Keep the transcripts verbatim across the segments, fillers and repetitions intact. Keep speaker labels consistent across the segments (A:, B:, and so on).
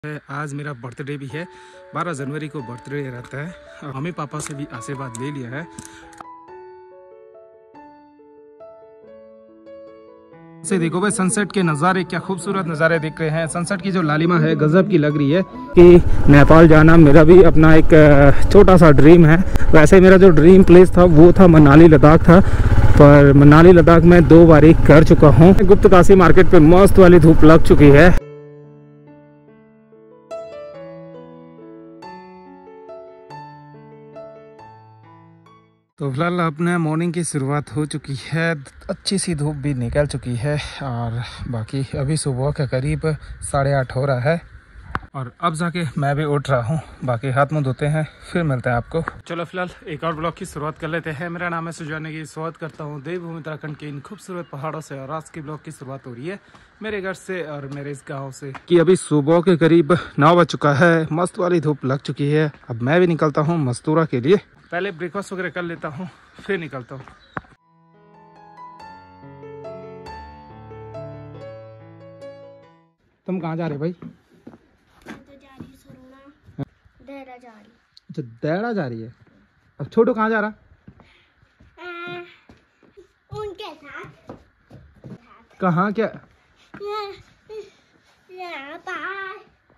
A: आज मेरा बर्थडे भी है। बारह जनवरी को बर्थडे रहता है और मम्मी पापा से भी आशीर्वाद ले लिया है। से देखो भाई सनसेट के नज़ारे, क्या खूबसूरत नज़ारे दिख रहे हैं। सनसेट की जो लालिमा है गजब की लग रही है। कि नेपाल जाना मेरा भी अपना एक छोटा सा ड्रीम है। वैसे मेरा जो ड्रीम प्लेस था वो था मनाली लद्दाख था, पर मनाली लद्दाख में दो बारी कर चुका हूँ। गुप्तकाशी मार्केट पे मस्त वाली धूप लग चुकी है। तो फिलहाल अपने मॉर्निंग की शुरुआत हो चुकी है, अच्छी सी धूप भी निकल चुकी है और बाकी अभी सुबह के करीब साढ़े आठ हो रहा है और अब जाके मैं भी उठ रहा हूँ। बाकी हाथ मुँह धोते हैं, फिर मिलते हैं आपको। चलो फिलहाल एक और ब्लॉग की शुरुआत कर लेते हैं। मेरा नाम है सुजान की स्वागत करता हूँ देवभूमि उत्तराखंड के इन खूबसूरत पहाड़ों से। और आज की ब्लॉग की शुरुआत हो रही है मेरे घर से और मेरे इस गाँव से। कि अभी सुबह के करीब नौ बज चुका है, मस्त वाली धूप लग चुकी है। अब मैं भी निकलता हूँ मस्तूरा के लिए। पहले ब्रेकफास्ट वगैरह कर लेता हूँ फिर निकलता हूँ। तुम कहाँ जा रहे भाई?
B: तो जा रही सरोना, देहरा जा रही।
A: अच्छा देहरा जा रही है। अब छोटू कहाँ जा रहा?
B: आ, उनके साथ।
A: कहाँ क्या?
B: यहाँ पर।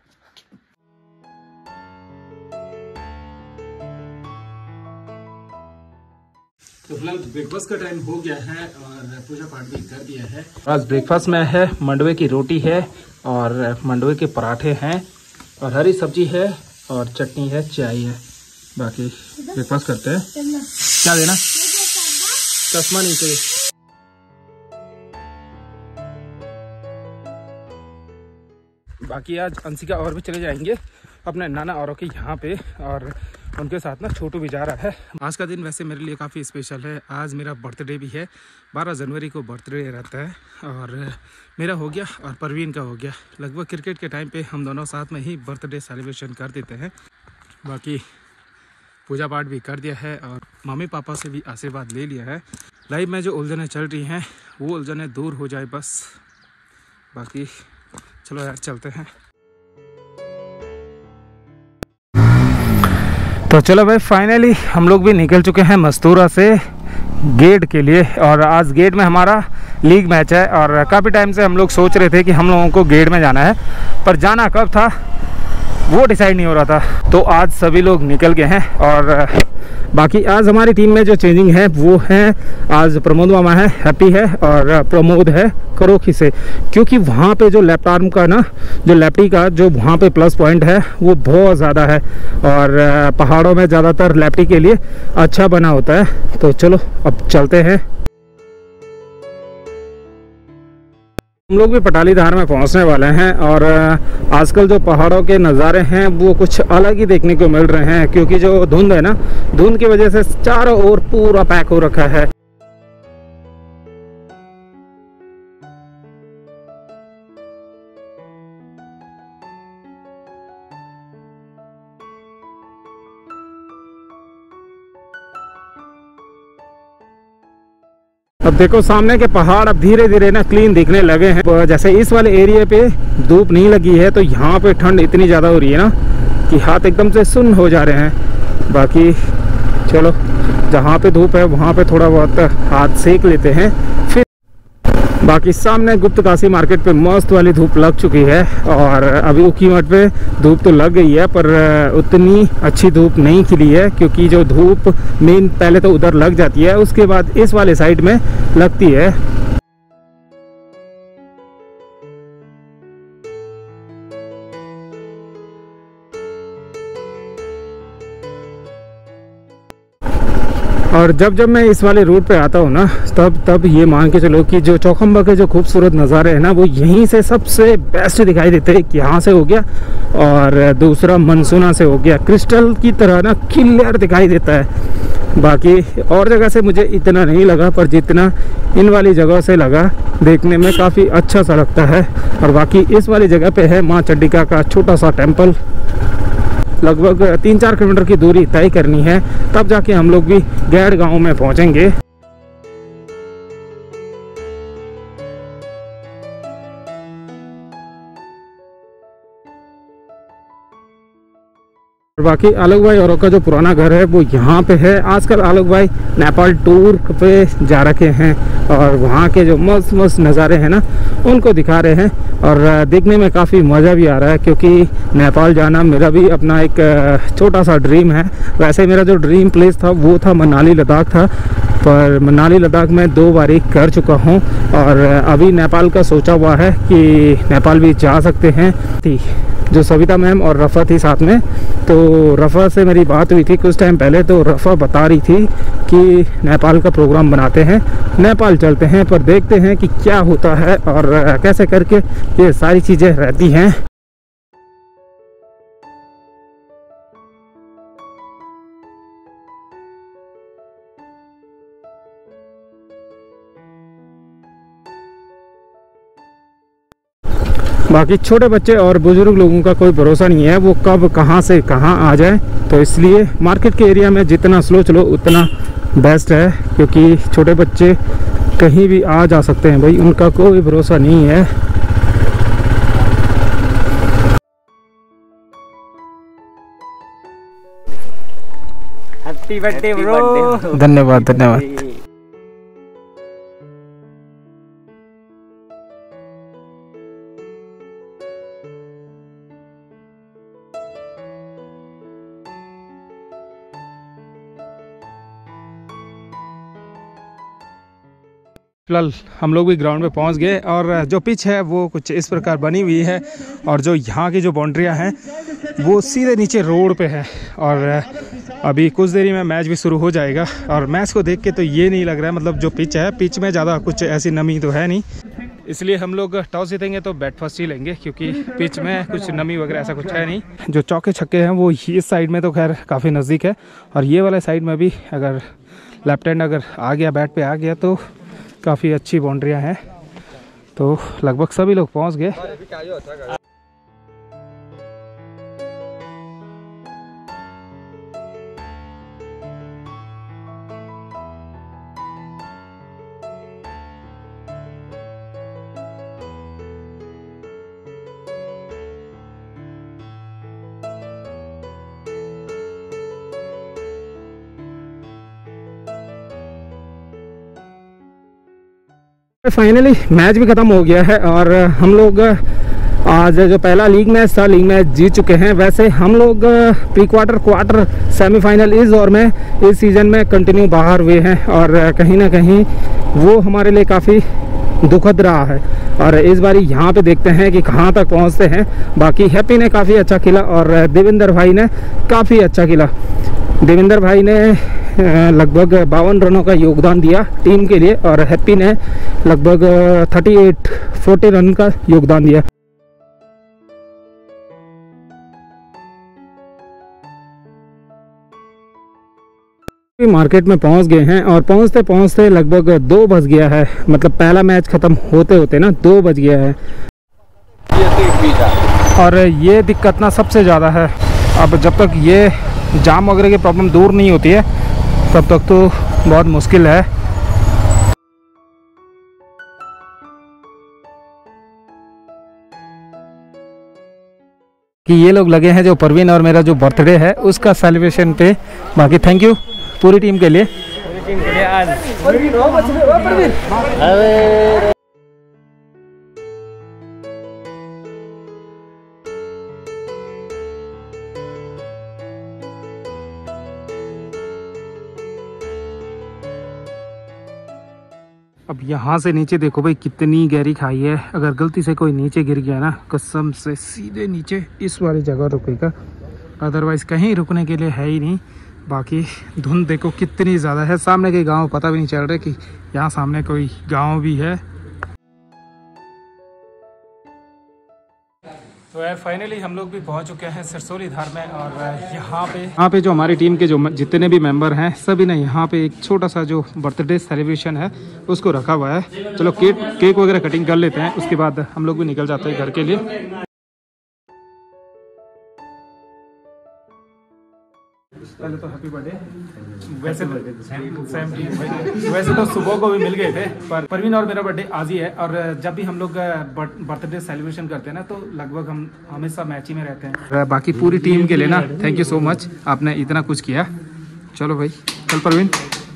A: तो फिलहाल ब्रेकफास्ट का टाइम हो गया है और पूजा पाठ भी कर दिया है। आज ब्रेकफास्ट में है मंडवे की रोटी है और मंडवे के पराठे हैं और हरी सब्जी है और चटनी है, चाय है। बाकी ब्रेकफास्ट करते हैं। क्या देना? चश्मा नहीं चाहिए। बाकी आज अंशिका और भी चले जाएंगे अपने नाना औरों के यहाँ पे और उनके साथ ना छोटू भी जा रहा है। आज का दिन वैसे मेरे लिए काफ़ी स्पेशल है। आज मेरा बर्थडे भी है। बारह जनवरी को बर्थडे रहता है और मेरा हो गया और परवीन का हो गया। लगभग क्रिकेट के टाइम पे हम दोनों साथ में ही बर्थडे सेलिब्रेशन कर देते हैं। बाकी पूजा पाठ भी कर दिया है और मम्मी पापा से भी आशीर्वाद ले लिया है। लाइफ में जो उलझनें चल रही हैं वो उलझनें दूर हो जाए बस। बाकी चलो यार चलते हैं। तो चलो भाई फाइनली हम लोग भी निकल चुके हैं मस्तूरा से गेट के लिए। और आज गेट में हमारा लीग मैच है और काफ़ी टाइम से हम लोग सोच रहे थे कि हम लोगों को गेट में जाना है, पर जाना कब था वो डिसाइड नहीं हो रहा था। तो आज सभी लोग निकल गए हैं और बाकी आज हमारी टीम में जो चेंजिंग है वो है, आज प्रमोद मामा है, हैप्पी है और प्रमोद है करोखी से। क्योंकि वहाँ पे जो लेफ्ट आर्म का ना, जो लेफ्टी का जो वहाँ पे प्लस पॉइंट है वो बहुत ज़्यादा है और पहाड़ों में ज़्यादातर लेफ्टी के लिए अच्छा बना होता है। तो चलो अब चलते हैं। हम लोग भी पटाली धार में पहुंचने वाले हैं और आजकल जो पहाड़ों के नज़ारे हैं वो कुछ अलग ही देखने को मिल रहे हैं। क्योंकि जो धुंध है ना, धुंध की वजह से चारों ओर पूरा पैक हो रखा है। अब देखो सामने के पहाड़ अब धीरे धीरे ना क्लीन दिखने लगे हैं। जैसे इस वाले एरिया पे धूप नहीं लगी है तो यहाँ पे ठंड इतनी ज़्यादा हो रही है ना कि हाथ एकदम से सुन्न हो जा रहे हैं। बाकी चलो जहाँ पे धूप है वहाँ पे थोड़ा बहुत हाथ सेक लेते हैं फिर। बाकी सामने गुप्तकाशी मार्केट पे मस्त वाली धूप लग चुकी है और अभी ऊखीमठ पे धूप तो लग गई है पर उतनी अच्छी धूप नहीं खिली है। क्योंकि जो धूप मेन पहले तो उधर लग जाती है, उसके बाद इस वाले साइड में लगती है। और जब जब मैं इस वाले रूट पे आता हूँ ना तब तब ये मान के चलो कि जो चौखंबा के जो खूबसूरत नज़ारे हैं ना वो यहीं से सबसे बेस्ट दिखाई देते हैं। यहाँ से हो गया और दूसरा मनसूना से हो गया, क्रिस्टल की तरह ना क्लियर दिखाई देता है। बाकी और जगह से मुझे इतना नहीं लगा पर जितना इन वाली जगह से लगा देखने में काफ़ी अच्छा सा लगता है। और बाकी इस वाली जगह पे है माँ चंडिका का छोटा सा टेम्पल। लगभग तीन चार किलोमीटर की दूरी तय करनी है तब जाके हम लोग भी गैड़ गांव में पहुंचेंगे। और बाकी आलोक भाई औरों का जो पुराना घर है वो यहाँ पे है। आजकल आलोक भाई नेपाल टूर पे जा रखे हैं और वहाँ के जो मस्त मस्त नज़ारे हैं ना उनको दिखा रहे हैं और देखने में काफ़ी मज़ा भी आ रहा है, क्योंकि नेपाल जाना मेरा भी अपना एक छोटा सा ड्रीम है। वैसे मेरा जो ड्रीम प्लेस था वो था मनाली लद्दाख था, पर मनाली लद्दाख में दो बारी कर चुका हूँ और अभी नेपाल का सोचा हुआ है कि नेपाल भी जा सकते हैं। जो सविता मैम और रफ़ा थी साथ में, तो रफ़ा से मेरी बात हुई थी कुछ टाइम पहले, तो रफ़ा बता रही थी कि नेपाल का प्रोग्राम बनाते हैं, नेपाल चलते हैं, पर देखते हैं कि क्या होता है और कैसे करके ये सारी चीज़ें रहती हैं। बाकी छोटे बच्चे और बुजुर्ग लोगों का कोई भरोसा नहीं है वो कब कहाँ से कहाँ आ जाए, तो इसलिए मार्केट के एरिया में जितना स्लो चलो उतना बेस्ट है, क्योंकि छोटे बच्चे कहीं भी आ जा सकते हैं भाई, उनका कोई भरोसा नहीं है।
C: Happy birthday bro.
A: धन्यवाद धन्यवाद। फिलहाल हम लोग भी ग्राउंड में पहुंच गए और जो पिच है वो कुछ इस प्रकार बनी हुई है और जो यहाँ की जो बाउंड्रियाँ हैं वो सीधे नीचे रोड पे है और अभी कुछ देरी में मैच भी शुरू हो जाएगा। और मैच को देख के तो ये नहीं लग रहा है, मतलब जो पिच है पिच में ज़्यादा कुछ ऐसी नमी तो है नहीं, इसलिए हम लोग टॉस जीतेंगे तो बैट फर्स्ट ही लेंगे, क्योंकि पिच में कुछ नमी वगैरह ऐसा कुछ है नहीं। जो चौके छक्के हैं वो इस साइड में तो खैर काफ़ी नज़दीक है और ये वाले साइड में भी अगर लेफ्ट हैंड अगर आ गया बैट पे आ गया तो काफ़ी अच्छी बाउंड्रियां हैं। तो लगभग सभी लोग पहुंच गए। फाइनली मैच भी ख़त्म हो गया है और हम लोग आज जो पहला लीग मैच था लीग मैच जीत चुके हैं। वैसे हम लोग प्री क्वार्टर क्वार्टर सेमीफाइनल इस दौर में इस सीज़न में कंटिन्यू बाहर हुए हैं और कहीं ना कहीं वो हमारे लिए काफ़ी दुखद रहा है और इस बारी यहाँ पे देखते हैं कि कहाँ तक पहुँचते हैं। बाकी हैप्पी ने काफ़ी अच्छा खेला और देवेंद्र भाई ने काफ़ी अच्छा खेला। देवेंद्र भाई ने लगभग बावन रनों का योगदान दिया टीम के लिए और हैप्पी ने लगभग अड़तीस चालीस रन का योगदान दिया। मार्केट में पहुंच गए हैं और पहुंचते पहुंचते लगभग दो बज गया है, मतलब पहला मैच खत्म होते होते ना दो बज गया है और ये दिक्कत ना सबसे ज़्यादा है। अब जब तक ये जाम वगैरह की प्रॉब्लम दूर नहीं होती है तब तक तो बहुत मुश्किल है। कि ये लोग लगे हैं जो परवीन और मेरा जो बर्थडे है उसका सेलिब्रेशन पे। बाकी थैंक यू पूरी टीम के लिए।
C: पूरी टीम के लिए आज
A: अब यहाँ से नीचे देखो भाई कितनी गहरी खाई है। अगर गलती से कोई नीचे गिर गया ना कसम से सीधे नीचे इस वाली जगह रुकेगा, अदरवाइज कहीं रुकने के लिए है ही नहीं। बाकी धुंध देखो कितनी ज़्यादा है, सामने के गांव पता भी नहीं चल रहा कि यहाँ सामने कोई गांव भी है। तो यार फाइनली हम लोग भी पहुंच चुके हैं सिरसोली धार में और यहाँ पे यहाँ पे जो हमारी टीम के जो जितने भी मेंबर हैं सभी ने यहाँ पे एक छोटा सा जो बर्थडे सेलिब्रेशन है उसको रखा हुआ है। चलो केक केक वगैरह कटिंग कर लेते हैं, उसके बाद हम लोग भी निकल जाते हैं घर के लिए। पहले तो हैप्पी बर्थडे। वैसे तो वैसे तो सुबह को भी मिल गए थे, पर परवीन और मेरा बर्थडे आज ही है। और जब भी हम लोग बर्थडे सेलिब्रेशन करते हैं ना, तो लगभग हम हमेशा मैच ही में रहते हैं। बाकी पूरी टीम के लिए ना थैंक यू सो मच, आपने इतना कुछ किया। चलो भाई, चल परवीन।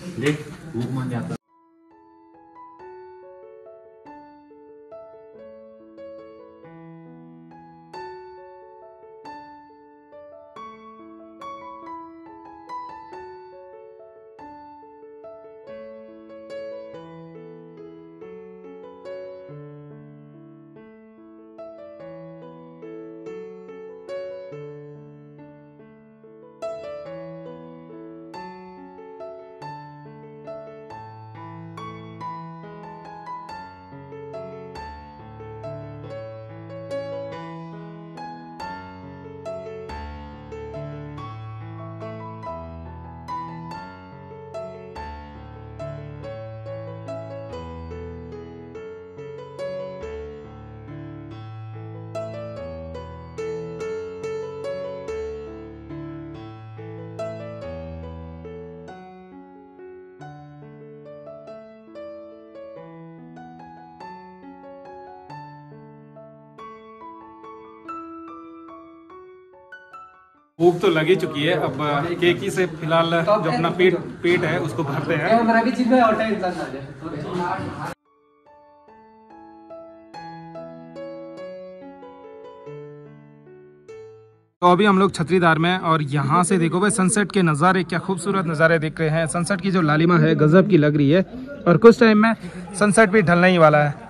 A: भूख तो लगी चुकी है, अब केक ही से फिलहाल जो अपना पेट पेट है उसको भरते हैं। तो अभी हम लोग छतरीदार में, और यहाँ से देखो भाई सनसेट के नज़ारे, क्या खूबसूरत नज़ारे दिख रहे हैं। सनसेट की जो लालिमा है गजब की लग रही है, और कुछ टाइम में सनसेट भी ढलने ही वाला है।